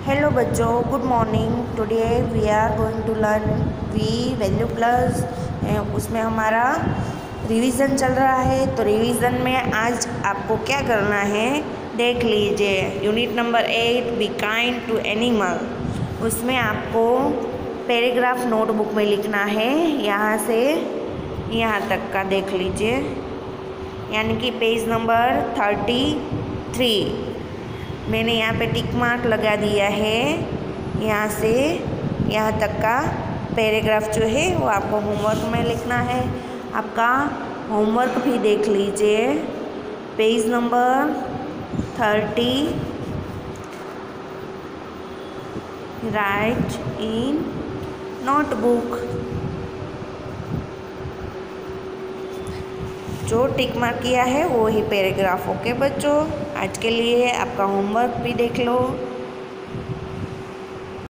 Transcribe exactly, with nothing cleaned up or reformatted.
Hello बच्चों, good morning. Today we are going to learn V value plus. उसमें हमारा revision चल रहा है। तो रिवीजन में आज आपको क्या करना है देख लीजिए। Unit number eight, be kind to animal. उसमें आपको पैराग्राफ नोटबुक में लिखना है, यहाँ से यहाँ तक का देख लीजिए, यानी कि पेज नंबर थर्टी थ्री। मैंने यहाँ पे टिक मार्क लगा दिया है। यहाँ से यहाँ तक का पैराग्राफ जो है वो आपको होमवर्क में लिखना है। आपका होमवर्क भी देख लीजिए, page number thirty, write in notebook. जो टिक मार्क किया है वो ही पैराग्राफ। ओके बच्चों, आज के लिए आपका होमवर्क भी देख लो।